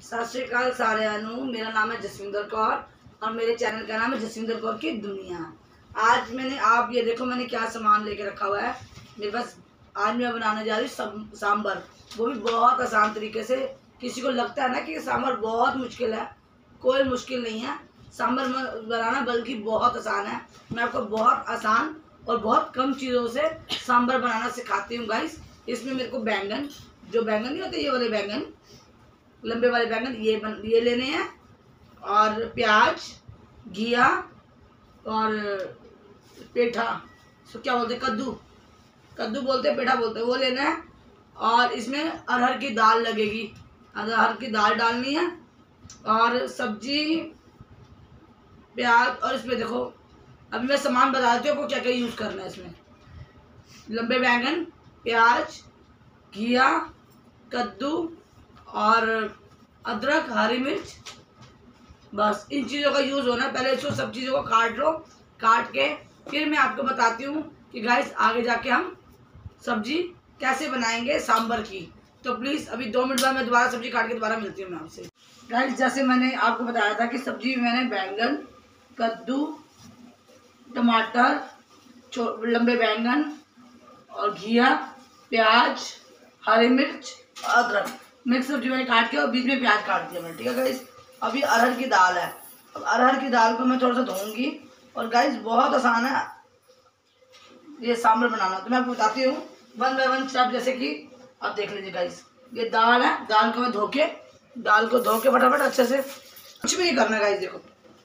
सत श्रीकाल सारिਆਂ ਨੂੰ। मेरा नाम है जसविंदर कौर और मेरे चैनल का नाम है जसविंदर कौर की दुनिया। आज मैंने आप ये देखो मैंने क्या सामान लेके रखा हुआ है मेरे पास। आज मैं बनाने जा रही हूँ सांभर, वो भी बहुत आसान तरीके से। किसी को लगता है ना कि सांभर बहुत मुश्किल है, कोई मुश्किल नहीं है सांभर बनाना, बल्कि बहुत आसान है। मैं आपको बहुत आसान और बहुत कम चीज़ों से सांभर बनाना सिखाती हूँ गाइस। इसमें मेरे को बैंगन, जो बैंगन नहीं होते ये वाले बैंगन, लंबे वाले बैंगन ये लेने हैं, और प्याज, घिया और पेठा, सो क्या बोलते हैं, कद्दू बोलते हैं, पेठा बोलते हैं, वो लेना है। और इसमें अरहर की दाल लगेगी, अरहर की दाल डालनी है। और सब्जी, प्याज, और इसमें देखो अभी मैं सामान बता देती हूँ आपको क्या क्या यूज़ करना है इसमें। लंबे बैंगन, प्याज, घिया, कद्दू और अदरक, हरी मिर्च, बस इन चीज़ों का यूज़ होना है। पहले इसको सब चीज़ों को काट लो, काट के फिर मैं आपको बताती हूँ कि गाइस आगे जाके हम सब्जी कैसे बनाएंगे सांभर की। तो प्लीज़ अभी 2 मिनट बाद मैं दोबारा सब्जी काट के दोबारा मिलती हूँ मैं आपसे। गाइस जैसे मैंने आपको बताया था कि सब्जी में मैंने बैंगन, कद्दू, टमाटर, लंबे बैंगन और घिया, प्याज, हरी मिर्च, अदरक, मिक्स सब्जी मैंने काट के और बीच में प्याज काट दिया मैंने, ठीक है गाइस। अभी अरहर की दाल है, अब अरहर की दाल को मैं थोड़ा सा धोऊंगी। और गाइस बहुत आसान है ये सांभर बनाना, तो मैं आपको बताती हूँ 1 बाय 1 स्टेप। जैसे कि आप देख लीजिए गाइस, ये दाल है, दाल को मैं दाल को धो के फटाफट अच्छे से, कुछ भी नहीं करना गाइस। देखो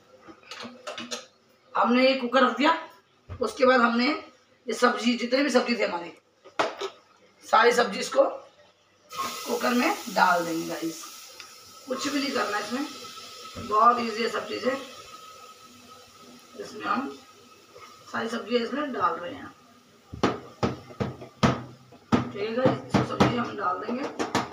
हमने ये कुकर रख दिया, उसके बाद हमने ये सब्जी, जितने भी सब्जी थे हमारी सारी सब्जी इसको कुकर में डाल देंगे गाइस। कुछ भी नहीं करना इसमें, बहुत इजी है सब चीज़ें। इसमें हम सारी सब्जी इसमें डाल रहे हैं, ठीक है गाइस। सब्जी हम डाल देंगे,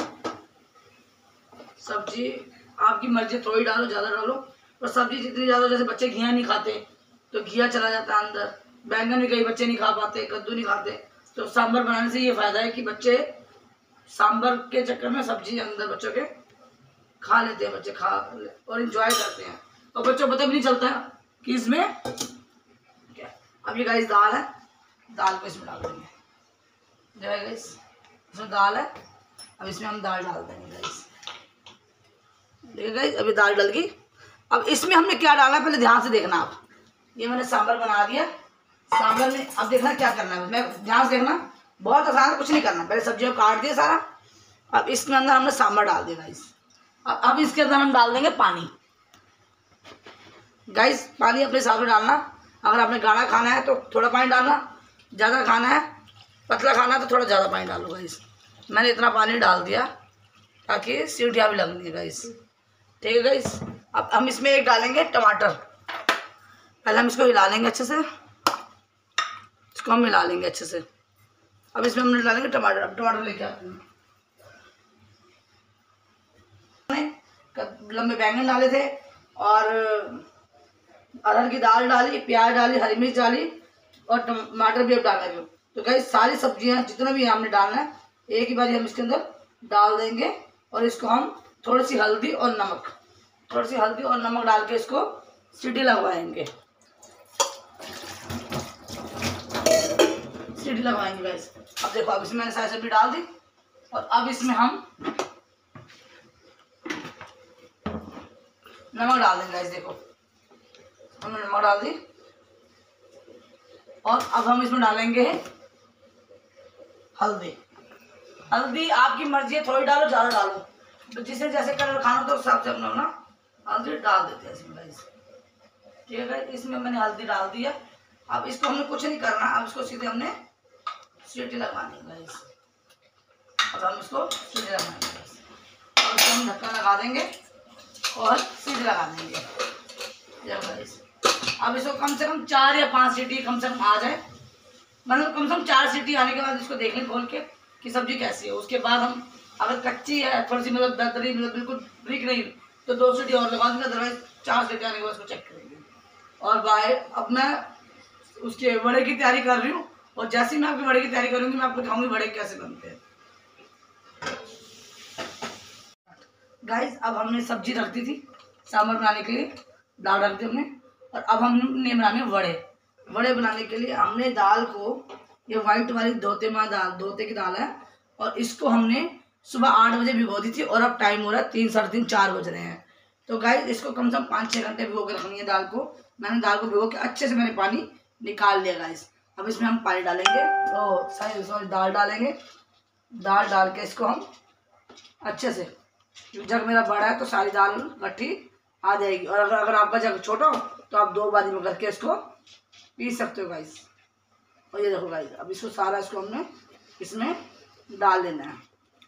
सब्जी आपकी मर्जी, थोड़ी डालो ज़्यादा डालो, और सब्जी जितनी ज़्यादा, जैसे बच्चे घिया नहीं खाते तो घिया चला जाता है अंदर, बैंगन भी कई बच्चे नहीं खा पाते, कद्दू नहीं खाते। तो सांभर बनाने से ये फ़ायदा है कि बच्चे सांभर के चक्कर में सब्जी अंदर बच्चों के खा लेते हैं, बच्चे खा और इंजॉय करते हैं, और बच्चों को पता भी नहीं चलता कि इसमें क्या। अब ये गाइस दाल है, दाल को इसमें डाल देंगे, जो है गाइस इसमें दाल है। अब इसमें हम दाल डाल देंगे गाइस, देखिए गाइस अभी दाल डल गई। अब इसमें हमने क्या डाला है पहले ध्यान से देखना आप। ये मैंने सांभर बना दिया, सांभर में अब देखना क्या करना है, मैं ध्यान से देखना, बहुत आसान है, कुछ नहीं करना। पहले सब्जियों को काट दिया सारा, अब इसके अंदर हमने सांभर डाल दिया गाइस। अब इसके अंदर हम डाल देंगे पानी गाइस। पानी अपने हिसाब से डालना, अगर आपने गाढ़ा खाना है तो थोड़ा पानी डालना, ज़्यादा खाना है, पतला खाना है तो थोड़ा ज़्यादा पानी डालो गाइस। मैंने इतना पानी डाल दिया ताकि सीटियाँ भी लगनी है गाइस, ठीक है गाइस। अब हम इसमें एक डालेंगे टमाटर, पहले हम इसको हिला लेंगे अच्छे से, इसको हम मिला लेंगे अच्छे से। अब इसमें हमने डालेंगे टमाटर, अब टमाटर लेके आते हैं। लंबे बैंगन डाले थे और अरहर की दाल डाली, प्याज डाली, हरी मिर्च डाली और टमाटर भी अब डाला है। तो गाइस सारी सब्जियां जितना भी हमने डालना है एक ही बार हम इसके अंदर डाल देंगे, और इसको हम थोड़ी सी हल्दी और नमक डाल के इसको सीटी लगवाएंगे, गाइस। अब देखो अब इसमें मैंने सारी सब्जी डाल दी, और अब इसमें हम नमक डाल देंगे गाइस। देखो हमने नमक डाल दी, और अब हम इसमें डालेंगे हल्दी आपकी मर्जी है, थोड़ी डालो ज़्यादा डालो, तो जिसे जैसे कलर खाना तो उस हिसाब से अपना हल्दी डाल देते हैं इसमें गाइस, ठीक है गाइस। इसमें मैंने हल्दी डाल दिया। अब इसको हमने कुछ नहीं करना, अब इसको सीधे हमने सीटी लगानी है गाइस। अब हम इसको सीटी लगाएंगे गाइस, और इसको हम ढक्कन लगा देंगे और सीटी लगा देंगे गाइस। अब इसको कम से कम 4 या 5 सीटी कम से कम आ जाए, मतलब कम से कम 4 सीटी आने के बाद इसको देख लें खोल के कि सब्जी कैसी है। उसके बाद हम अगर कच्ची है थोड़ी सी, मतलब दरदरी, मतलब बिल्कुल ब्रिक नहीं, तो 2 सीटी और लगा देंगे, अदरवाइज 4 सीटी आने के बाद उसको चेक करेंगे। और अब मैं उसके बड़े की तैयारी कर रही हूँ, और जैसे ही मैं आपके बड़े की तैयारी करूँगी मैं आपको दिखाऊंगी बड़े कैसे बनते हैं। गाइस अब हमने सब्जी रख दी थी सांभर बनाने के लिए, दाल रख दी हमने। और अब हमने बनाने वड़े। वड़े बनाने के लिए हमने दाल को, ये वाइट वाली धोते की दाल है, और इसको हमने सुबह 8 बजे भिगो दी थी और अब टाइम हो रहा है 3, साढ़े 3, 4 बज रहे हैं। तो गाइस इसको कम से कम 5-6 घंटे भिगो के रखनी है दाल को। मैंने दाल को भिगो के अच्छे से मैंने पानी निकाल लिया गाइस। अब इसमें हम पानी डालेंगे, सॉरी दाल डालेंगे। दाल डाल के इसको हम अच्छे से, जग मेरा बड़ा है तो सारी दाल इकट्ठी आ जाएगी, और अगर आपका जग छोटा हो तो आप 2 बारी में करके इसको पी सकते हो गाइस। और ये देखो गाइस अब इसको सारा इसको हमने इसमें डाल देना है।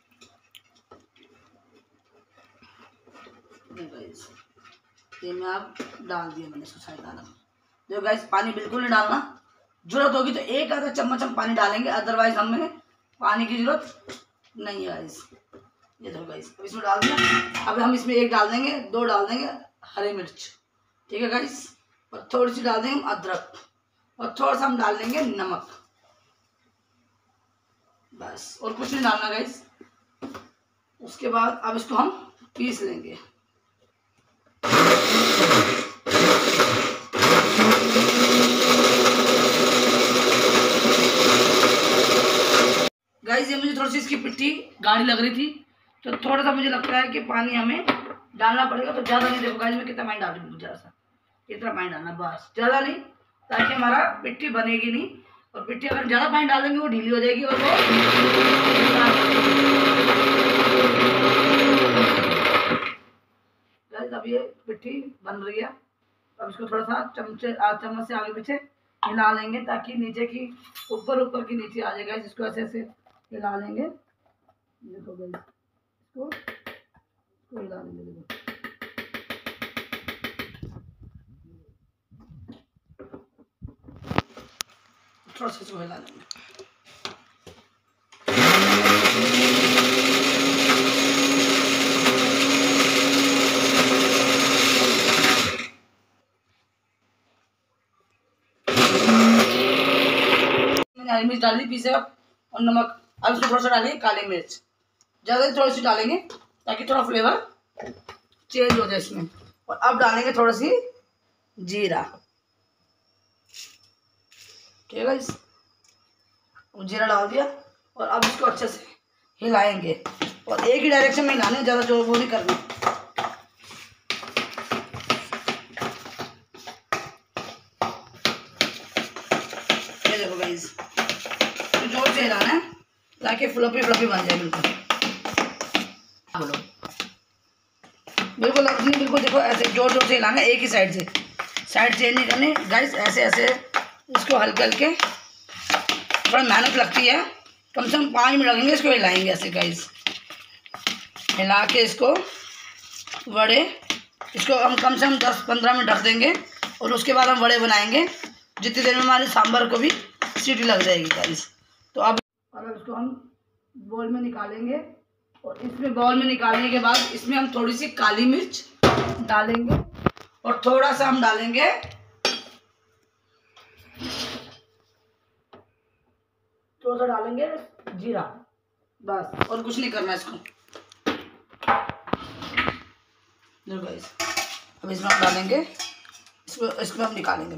गाइस ये मैं अब डाल दिया मैंने इसको सारी दाल। देखो गाइस पानी बिल्कुल नहीं डालना, जरूरत होगी तो 1 आधा चम्मच हम पानी डालेंगे, अदरवाइज हमें पानी की जरूरत नहीं है गाइस। ये देखो गाइस अब इसमें डाल दिया। अब हम इसमें 1 डाल देंगे, 2 डाल देंगे हरी मिर्च, ठीक है गाइस, और थोड़ी सी डाल देंगे हम अदरक, और थोड़ा सा हम डाल देंगे नमक, बस और कुछ नहीं डालना गाइस। उसके बाद अब इसको हम पीस लेंगे। गाइस ये मुझे थोड़ी सी इसकी पिट्ठी गाढ़ी लग रही थी, तो थोड़ा सा मुझे लगता है कि पानी हमें डालना पड़ेगा। तो ज़्यादा नहीं, देखो गाइस मैं कितना पानी डाल रही हूँ, ज़रा सा इतना पानी डालना, बस ज़्यादा नहीं, ताकि हमारा पिट्ठी बनेगी नहीं। और पिट्ठी अगर ज़्यादा पानी डाल देंगे वो ढीली हो जाएगी और वो गाइस अब ये पिट्ठी बन रही है। अब इसको थोड़ा सा चम्मच से आगे पीछे हिला लेंगे, ताकि नीचे की ऊपर की नीचे आ जाएगा। इसको ऐसे ऐसे हिला लेंगे, देखो गाइस इसको हिला लेंगे, देखो थोड़ा सा इसको हिला लेंगे। मैंने हरी मिर्च डाल दी पीसे और नमक। अब इसमें थोड़ा सा डालेंगे काली मिर्च, ज़्यादा थोड़ी सी डालेंगे ताकि थोड़ा फ्लेवर चेंज हो जाए इसमें। और अब डालेंगे थोड़ा सी जीरा, ठीक है गाइस, जीरा डाल दिया। और अब इसको अच्छे से हिलाएंगे, और एक ही डायरेक्शन में हिलाने, ज़्यादा जोर वो नहीं करना। ये देखो गाइस तो जोर से हिलाना है ताकि फ्लफी बन जाए बिल्कुल। बोलो बिल्कुल अपनी बिल्कुल, देखो ऐसे जोर से हिलाना, एक ही साइड से, साइड चेंज नहीं करनी गाइस। ऐसे ऐसे इसको हल्के हल्के, थोड़ा मेहनत लगती है, कम से कम 5 मिनट लगेंगे इसको हिलाएंगे ऐसे गाइस। हिला के इसको वड़े, इसको हम कम से कम 10-15 मिनट ढक देंगे, और उसके बाद हम वड़े बनाएंगे, जितनी देर में हमारे सांभर को भी सीटी लग जाएगी गाइस। तो अब इसको हम बोल में निकालेंगे, और इसमें बाउल में निकालने के बाद इसमें हम थोड़ी सी काली मिर्च डालेंगे, और थोड़ा सा हम डालेंगे जीरा, बस और कुछ नहीं करना इसको। गाइस अब इसमें हम डालेंगे, इसको हम निकालेंगे।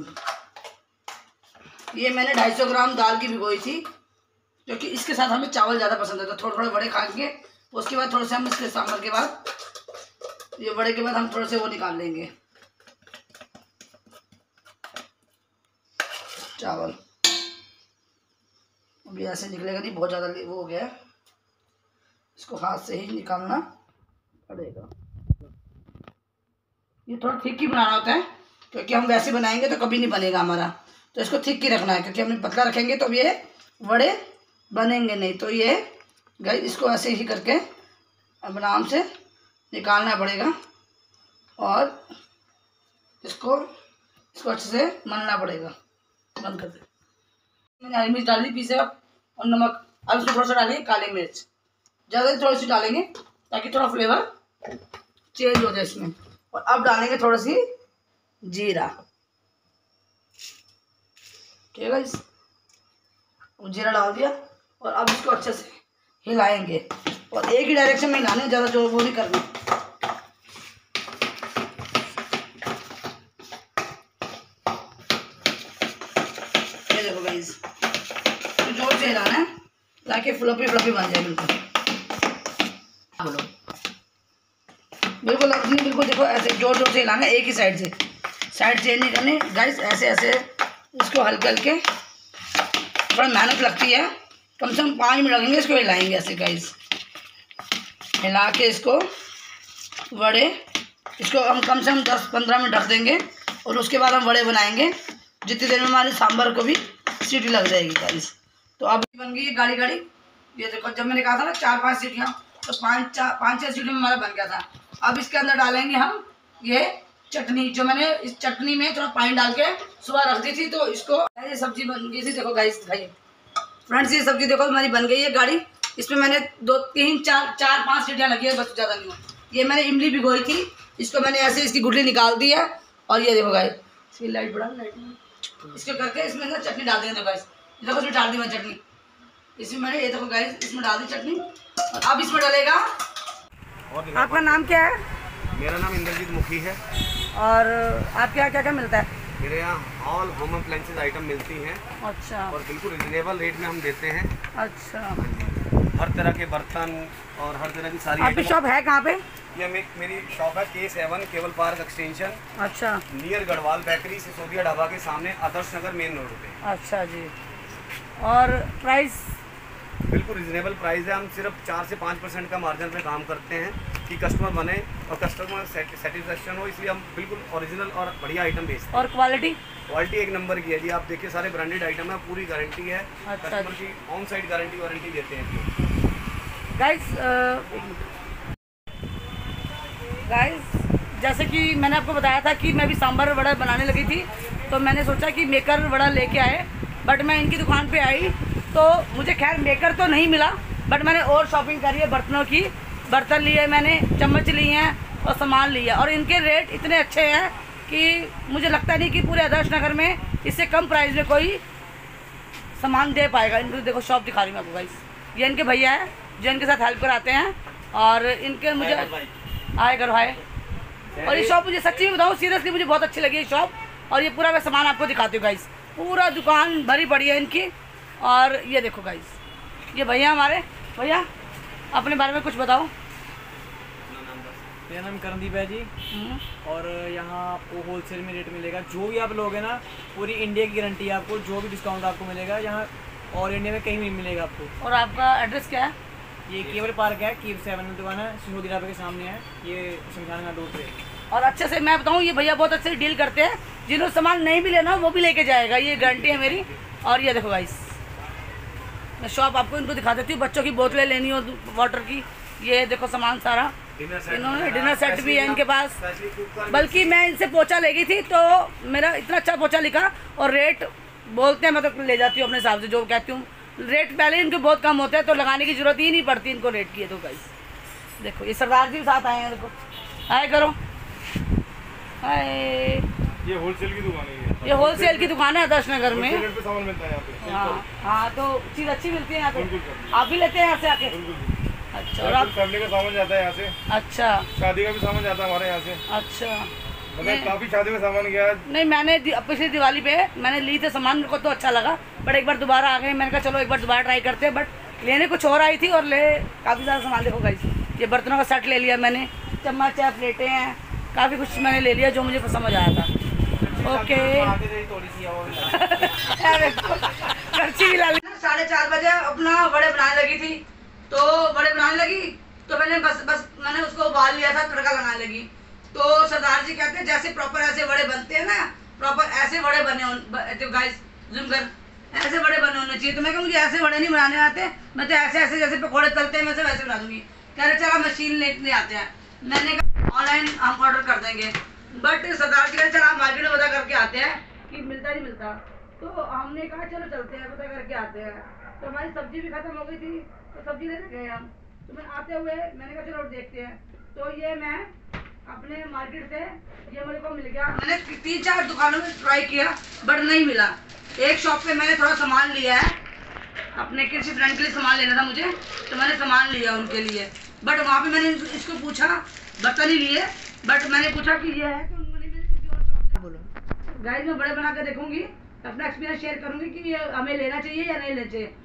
ये मैंने 250 ग्राम दाल की भिगोई थी, क्योंकि इसके साथ हमें चावल ज़्यादा पसंद है, तो थोड़े थोड़े बड़े खाएंगे। उसके बाद थोड़े से हम इसके सांभर के बाद, ये बड़े के बाद हम थोड़े से वो निकाल लेंगे चावल। अभी ऐसे निकलेगा नहीं, बहुत ज़्यादा वो हो गया है, इसको हाथ से ही निकालना पड़ेगा। ये थोड़ा थिक ही बनाना होता है, क्योंकि हम वैसे बनाएंगे तो कभी नहीं बनेगा हमारा, तो इसको थिक ही रखना है, क्योंकि हम पतला रखेंगे तो ये वड़े बनेंगे नहीं। तो ये गाइस इसको ऐसे ही करके आराम से निकालना पड़ेगा, और इसको अच्छे से मलना पड़ेगा। बंद कर दे। मैंने हरी मिर्च डाल दी पीसे और नमक। अब इसमें थोड़ा सा डालेंगे काली मिर्च, ज़्यादा थोड़ी सी डालेंगे ताकि थोड़ा फ्लेवर चेंज हो जाए इसमें। और अब डालेंगे थोड़ी सी जीरा, ठीक है गाइस, जीरा डाल दिया। और अब इसको अच्छे से हिलाएंगे, और एक ही डायरेक्शन में हिलाने, ज़्यादा जोर वो नहीं करना। ताकि फ्लफी फ्लफी बन जाए बिल्कुल। बोलो बिल्कुल अपनी बिल्कुल देखो ऐसे जोर जोर से हिलाना, एक ही साइड से, साइड चेंज नहीं करनी गाइस। ऐसे ऐसे इसको हल्के हल्के, थोड़ा मेहनत लगती है, कम से कम 5 मिनट लगेंगे इसको हिलाएंगे ऐसे गाइस। हिला के इसको वड़े, इसको हम कम से कम 10-15 मिनट ढक देंगे और उसके बाद हम वड़े बनाएंगे। जितनी देर में हमारे सांभर को भी सीटी लग जाएगी गाइस। तो अब बन गई ये गाढ़ी गाढ़ी। ये देखो जब मैंने कहा था ना 4-5 सीटियाँ, तो 5-6 सीटी में हमारा बन गया था। अब इसके अंदर डालेंगे हम ये चटनी, जो मैंने इस चटनी में थोड़ा पानी डाल के सुबह रख दी थी। तो इसको ये सब्जी बन गई थी, देखो गाइस दिखाइए फ्रेंड्स, ये सब्जी देखो हमारी बन गई है गाढ़ी। इसमें मैंने 2-3-4-5 सीटियाँ लगी है, बस ज़्यादा नहीं हो। ये मैंने इमली भिगोई थी, इसको मैंने ऐसे इसकी गुठली निकाल दी है। और ये देखो गाइस, इसकी लाइट बढ़ा, लाइट इसको करके इसमें ना चटनी डाल देंगे। तो गाइस देखो इसमें डाल दी मैं चटनी, इसमें मैंने ये देखो गाइस इसमें डाल दी चटनी। और अब इसमें डालेगा। आपका नाम क्या है? मेरा नाम इंद्रजीत मुखी है। और आपके यहाँ क्या क्या मिलता है? मेरे यहाँ ऑल होम अप्लायंसेज आइटम मिलती हैं। अच्छा। और बिल्कुल रिजनेबल रेट में हम देते हैं। अच्छा। हर तरह के बर्तन और हर तरह की सारी। आपकी शॉप है कहाँ पे? ये मेरी शॉप है K7 केबल पार्क एक्सटेंशन। अच्छा। नियर गढ़वाल बेकरी सिसोदिया ढाबा के सामने, आदर्श नगर मेन रोड पे। अच्छा जी। और प्राइस? बिल्कुल रिजनेबल प्राइस है। हम सिर्फ 4 से 5% का मार्जिन पे काम करते हैं कि कस्टमर बने और कस्टमर सेटिस्फेक्शन हो, इसलिए हम बिल्कुल ओरिजिनल और बढ़िया आइटम बेचते हैं। और क्वालिटी? क्वालिटी एक नंबर की है जी। आप देखिए सारे ब्रांडेड आइटम है, पूरी गारंटी है। अच्छा। कस्टमर की ऑन साइड गारंटी वारंटी देते हैं गाइस जैसे कि मैंने आपको बताया था कि मैं भी सांभर वड़ा बनाने लगी थी, तो मैंने सोचा कि मेकर वड़ा लेके आए। बट मैं इनकी दुकान पे आई तो मुझे खैर मेकर तो नहीं मिला, बट मैंने और शॉपिंग करी है बर्तनों की। बर्तन लिए मैंने, चम्मच लिए हैं और सामान लिया। और इनके रेट इतने अच्छे हैं कि मुझे लगता नहीं कि पूरे आदर्श नगर में इससे कम प्राइस में कोई सामान दे पाएगा। इनको देखो शॉप दिखा रही हूँ आपको गाइस। ये इनके भैया हैं जो इनके साथ हेल्प कराते हैं। और इनके मुझे आए करो हाय। और ये शॉप मुझे सच्ची में बताऊँ सीरियसली मुझे बहुत अच्छी लगी ये शॉप। और ये पूरा मैं सामान आपको दिखाती हूँ गाइस, पूरा दुकान भरी पड़ी है इनकी। और ये देखो गाइस, ये भैया हमारे। भैया अपने बारे में कुछ बताओ। मेरा नाम करणदीप है जी। और यहाँ आपको होलसेल में रेट मिलेगा। जो भी आप लोगे ना, पूरी इंडिया की गारंटी है आपको। जो भी डिस्काउंट आपको मिलेगा यहाँ और इंडिया में कहीं नहीं मिलेगा आपको। और आपका एड्रेस क्या है? ये केबल पार्क है, K7 में दुकान है, सिसोदिया ढाबे के सामने है। ये शमशान घाट रोड पे। और अच्छे से मैं बताऊँ, ये भैया बहुत अच्छे से डील करते हैं। जिन्होंने सामान नहीं भी लेना वो भी लेके जाएगा, ये गारंटी है मेरी। और ये देखो गाइस, मैं शॉप आपको इनको दिखा देती हूँ। बच्चों की बोतलें लेनी हो वाटर की, ये देखो सामान सारा। इन्होंने डिनर सेट भी है इनके पास। बल्कि मैं इनसे पोछा ले गई थी तो मेरा इतना अच्छा पोछा लिखा। और रेट बोलते हैं, मैं तो ले जाती हूँ अपने हिसाब से, जो कहती हूँ। रेट पहले इनके बहुत कम होते हैं तो लगाने की जरूरत ही नहीं पड़ती इनको रेट की है। तो गाइस देखो ये सरदार जी भी साथ आए हैं, देखो हाय करो हाय। ये होलसेल की दुकान है। ये होलसेल की दुकान है आदर्श नगर में। रेट पे सामान मिलता है यहाँ पे। हाँ हाँ, तो चीज़ अच्छी मिलती है यहाँ पे। आप भी लेते हैं यहाँ से आके? अच्छा। और आप? फैमिली का सामान जाता है यहाँ से। अच्छा। शादी का भी सामान जाता है हमारे यहाँ से। अच्छा। मतलब काफी शादी में सामान गया है। नहीं, मैंने पिछली दिवाली पे मैंने ली थे सामान, मेरे को तो अच्छा लगा। बट एक बार दोबारा आ गए, मैंने कहा चलो एक बार दोबारा ट्राई करते हैं। बट लेने कुछ और आई थी और ले काफ़ी सारा सामान। देखो गाइस, ये बर्तनों का सेट ले लिया मैंने, चम्मच है, प्लेटें हैं, काफ़ी कुछ मैंने ले लिया जो मुझे समझ आया था। ओके। खर्ची भी ला ली। 4:30 बजे अपना वड़े बनाने लगी थी, तो वड़े बनाने लगी तो मैंने बस मैंने उसको उबाल लिया था, तड़का लगाने लगी। तो सरदार जी कहते हैं जैसे प्रॉपर ऐसे वड़े बनते हैं ना, प्रॉपर ऐसे वड़े बने। तो गाइस जूम कर, ऐसे वड़े बने होने चाहिए। तो मैं कहूँ मुझे ऐसे वड़े नहीं बनाने आते, मैं तो ऐसे ऐसे जैसे पकौड़े तलते हैं मैं से वैसे बना दूंगी। कह रहे चला मशीन लेने आते हैं। मैंने कहा ऑनलाइन हम ऑर्डर कर देंगे। बट सरदार जी कह रहे चल आप मार्केट में पता करके आते हैं कि मिलता नहीं मिलता। तो हमने कहा चलो चलते हैं, पता करके आते हैं। तो हमारी सब्जी भी खत्म हो गई थी तो सब्जी लेने गए हम। तो मैं आते हुए मैंने कहा चलो देखते हैं। तो ये मैं अपने मार्केट से ये मेरे को मिल गया। मैंने 3-4 दुकानों में ट्राई किया बट नहीं मिला। एक शॉप पे मैंने थोड़ा सामान लिया है, अपने किसी फ्रेंड के लिए सामान लेना था मुझे, तो मैंने सामान लिया उनके लिए। बट वहाँ पे मैंने इसको पूछा, बर्तन ही लिए, बट मैंने पूछा कि ये है, तो उन्होंने मेरे किसी और शॉप से बोलो। गाइस मैं बड़े बना के देखूंगी, अपना एक्सपीरियंस शेयर करूंगी कि ये हमें लेना चाहिए या नहीं लेना चाहिए।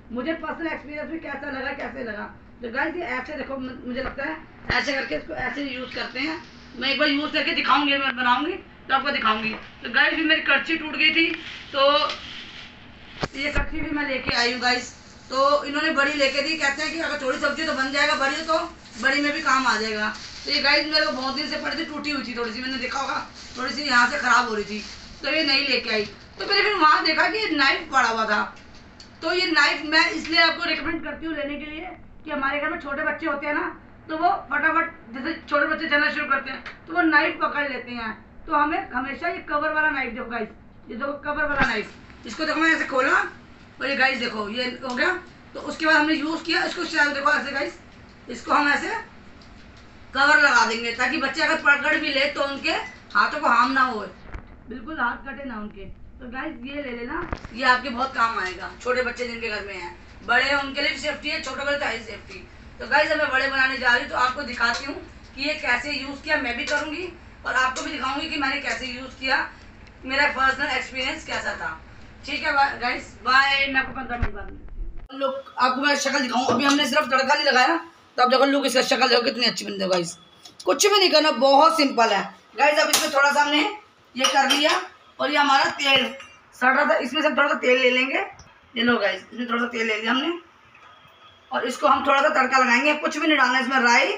मुझे पर्सनल एक्सपीरियंस में कैसा लगा कैसे लगा। तो गाइस ये ऐसे देखो, मुझे लगता है ऐसे करके इसको ऐसे यूज़ करते हैं। मैं एक बार यूज़ करके दिखाऊंगी, मैं बनाऊंगी तो आपको दिखाऊंगी। तो गाइस भी मेरी कड़छी टूट गई थी, तो ये कड़छी भी मैं लेके आई हूँ गाइस। तो इन्होंने बड़ी लेके दी, कहते हैं कि अगर थोड़ी सब्जी तो बन जाएगा, बड़ी तो बड़ी में भी काम आ जाएगा। तो ये गाइस मेरे को बहुत दिन से पड़ी थी, टूटी हुई थी थोड़ी सी, मैंने देखा होगा थोड़ी सी यहाँ से ख़राब हो रही थी, तो ये नहीं लेके आई। तो मैंने फिर वहाँ देखा कि ये नाइफ पड़ा हुआ था। तो ये नाइफ मैं इसलिए आपको रिकमेंड करती हूँ लेने के लिए कि हमारे घर में छोटे बच्चे होते हैं ना, तो वो फटाफट जैसे छोटे बच्चे चलना शुरू करते हैं तो वो नाइफ पकड़ लेते हैं। तो हमें हमेशा ये कवर वाला नाइफ, देखो गाइस, ये देखो कवर वाला नाइफ, इसको देखो मैं ऐसे खोला और ये गाइस देखो ये हो गया। तो उसके बाद हमने यूज़ किया इसको, शायद देखो ऐसे गाइस, इसको हम ऐसे कवर लगा देंगे ताकि बच्चे अगर पकड़ भी ले तो उनके हाथों को हार्म ना हो, बिल्कुल हाथ कटे ना उनके। तो गाइस ये ले लेना, ये आपके बहुत काम आएगा। छोटे बच्चे जिनके घर में हैं, बड़े हैं उनके लिए भी सेफ्टी है, छोटे बड़े हाई सेफ्टी। तो गाइस मैं बड़े बनाने जा रही हूँ, तो आपको दिखाती हूँ कि ये कैसे यूज़ किया, मैं भी करूँगी और आपको भी दिखाऊंगी कि मैंने कैसे यूज़ किया, मेरा पर्सनल एक्सपीरियंस कैसा था। ठीक है गाइस, बाय, मैं आपको 15 मिनट बाद मिलती हूँ। लोग आपको मैं शक्ल दिखाऊँ, अभी हमने सिर्फ तड़का नहीं लगाया, तो आप देखो लोग इसका शक्ल देखो कितनी अच्छी बन है गाइस। कुछ भी नहीं करना, बहुत सिंपल है गाइस। अब इसमें थोड़ा सा हमने ये कर लिया और ये हमारा तेल सड़ रहा था, इसमें से हम थोड़ा सा तेल ले लेंगे। ये लो गाइस, इसमें थोड़ा सा तेल ले लिया हमने और इसको हम थोड़ा सा तड़का लगाएंगे। कुछ भी नहीं डालना इसमें, राई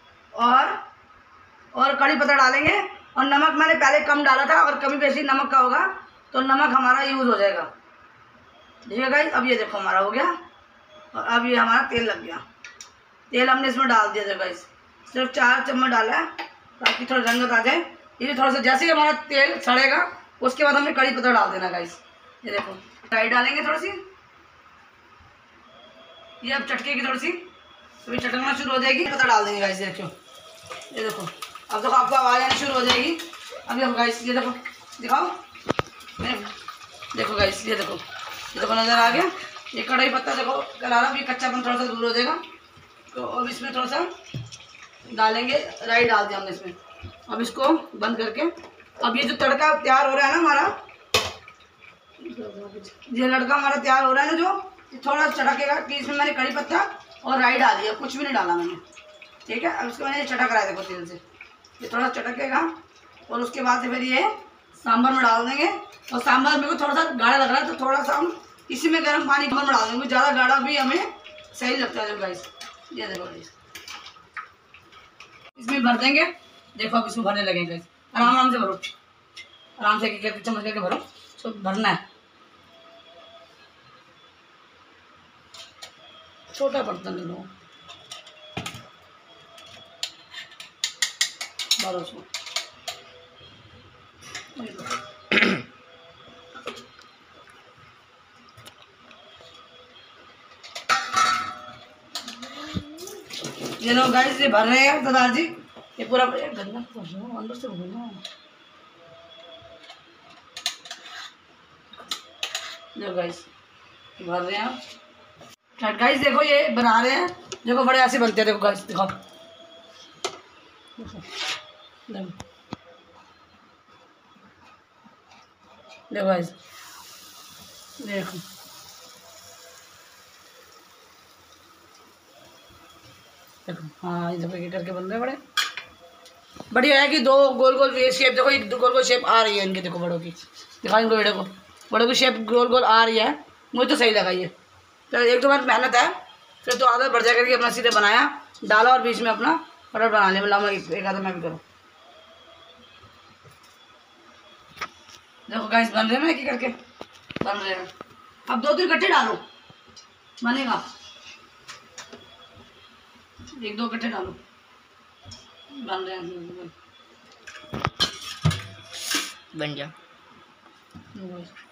और कड़ी पत्ता डालेंगे और नमक मैंने पहले कम डाला था और कमी बेशी नमक का होगा तो नमक हमारा यूज़ हो जाएगा। ठीक है गाइस, अब ये देखो हमारा हो गया और अब ये हमारा तेल लग गया। तेल हमने इसमें डाल दिया था गाइस, सिर्फ 4 चम्मच डाला है ताकि थोड़ा रंगत आ जाए। ये थोड़ा सा जैसे ही हमारा तेल सड़ेगा उसके बाद हमने कड़ी पत्ता डाल देना गाइस। ये देखो राई डालेंगे थोड़ी सी, ये अब चटकेगी थोड़ी सी, अभी चटकना शुरू हो जाएगी, पत्ता डाल देंगे गाइस। देखो ये देखो, अब देखो आपको आवाज़ आनी शुरू हो जाएगी। अभी हम गाइस ये देखो, दिखाओ, देखो गाइस, ये देखो नज़र आ गया। ये कढ़ाई पत्ता देखो करारा, भी कच्चापन थोड़ा सा दूर हो जाएगा। तो अब इसमें थोड़ा सा डालेंगे, राई डाल दिया हमने इसमें। अब इसको बंद करके, अब ये जो तड़का तैयार हो रहा है ना हमारा, ये लड़का हमारा तैयार हो रहा है ना, जो थोड़ा चटकेगा कि इसमें मैंने कड़ी पत्ता और राई डाली है, कुछ भी नहीं डाला मैंने। ठीक है, अब इसको मैंने चटक रहा है देखो तेल से, ये थोड़ा चटकेगा और उसके बाद से फिर ये सांभर में डाल देंगे। और सांभर मेरे को थोड़ा सा गाढ़ा लग रहा है तो थोड़ा सा हम इसी में गर्म पानी में डाल देंगे, ज़्यादा गाढ़ा भी हमें सही लगता है। गाइस ये देखो गाइस, इसमें भर देंगे। देखो अब इसमें भरने लगेंगे गाइस, आराम से भरो, आराम से एक चम्मच करके भरो, तो भरना है। छोटा बर्तन ले लो, भरो उसको। ये लो गाइस, ये भर रहे हैं सरदार जी, ये पूरा गंदा अंदर से भरना। लो गाइस भर रहे हैं गाइस, देखो ये बना रहे हैं, देखो बड़े ऐसे बनते हैं। देखो गाइस, दिखाओ, देखो गाइस, देखो देखो, हाँ ये देखो ये करके बन रहे बड़े बढ़िया है कि दो गोल गोल शेप, देखो एक गोल गोल शेप आ रही है इनकी, देखो बड़ों की, दिखाओ इनको वीडियो को, बड़ों की शेप गोल गोल आ रही है। मुझे तो सही लगा ये, तो एक दो बार मेहनत है, फिर तो आदत बढ़ जाएगा कि अपना सीधे बनाया डाला और बीच में अपना फटाफट बना लिया। मतलब एक आधा मैं भी करूँ। देखो गाइस बन रहे हैं ना, एक करके बन रहे हैं। अब 2-3 गट्ठे डालो, बनेगा, 1-2 गट्ठे डालो, बन रहे हैं, बन जा।